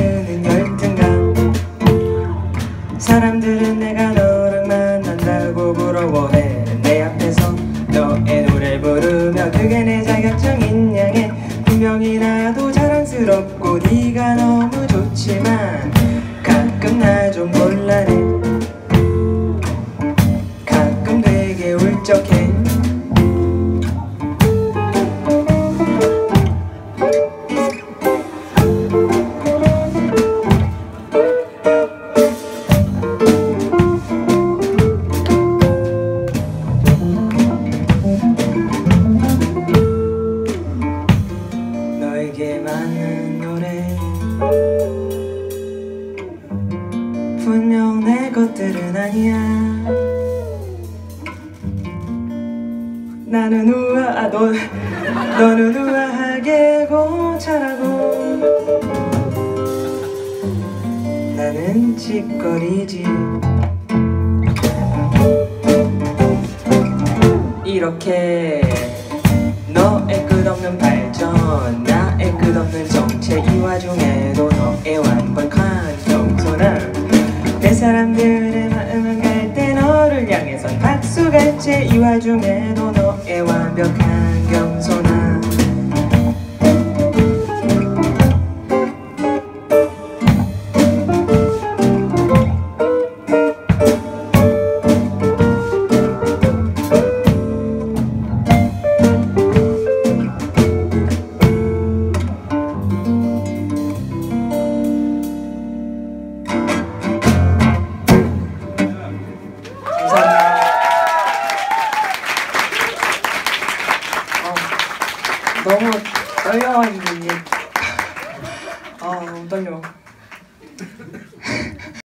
흐르는 열등감. 사람들은 내가 너랑 만난다고 부러워해. 내 앞에서 너의 노래 부르며 그게 내 자격증인 양해. 분명히 나도 자랑스럽고 네가 너무 좋지만 가끔 나 좀 곤란해. 가끔 되게 울적해. 너에게 맞는 노래 분명 내 것들은 아니야. 나는 너는 우아하게 고찰하고 나는 짓거리지. 이렇게 너의 끝없는 발전, 나의 끝없는 정체, 이 와중에도 너의 완벽한 겸손함. 내 사람들의 마음은 갈 때 너를 향해선 박수갈채, 이 와중에도 너의 완벽한 겸손함. 너무 떨려가지고 이게 너무 떨려.